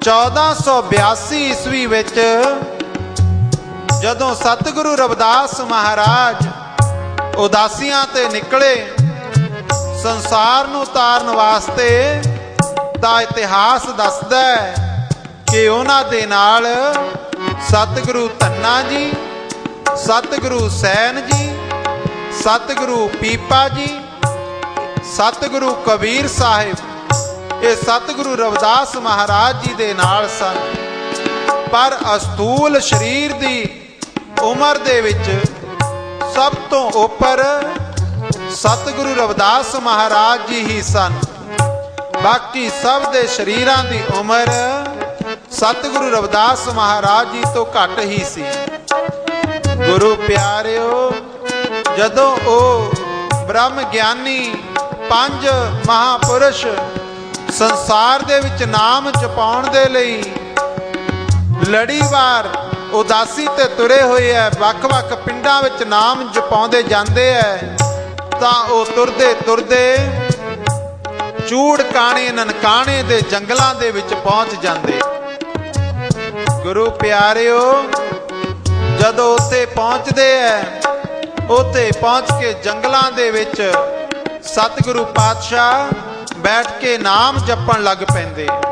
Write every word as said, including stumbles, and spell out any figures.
चौदह सौ बयासी ईस्वी विच जदों सतगुरु रविदास महाराज उदासियां ते निकले संसार नूं तारन वास्ते, दा इतिहास दसदा है कि उन्हां दे नाल सतगुरु धन्ना जी, सतगुरु सैन जी, सतगुरु पीपा जी, सतगुरु कबीर साहिब, ये सतगुरु रविदास महाराज जी दे नाल सन। पर अस्थूल शरीर दी उमर दे विच सब तो उपर सतगुरु रविदास महाराज जी ही सन। बाकी सब दे शरीरां दी उमर सतगुरु रविदास महाराज जी तो घट ही सी। गुरु प्यारिओ, जदों ओ ब्रह्म ज्ञानी पंज महापुरुष संसार दे विच नाम जपाउण दे लई लड़ीवार उदासी ते तुरे होए है, वख वख पिंडां विच नाम जपाउंदे जांदे है, तां ओ तुरदे तुरदे चूड़ काणे ननकाणे दे जंगलां दे विच पहुंच जांदे। गुरु प्यारिओ, जदों उत्थे पहुंचदे है, उत्थे पहुंच के जंगलां दे विच सतगुरु पातशाह बैठ के नाम जपण लग पैंदे।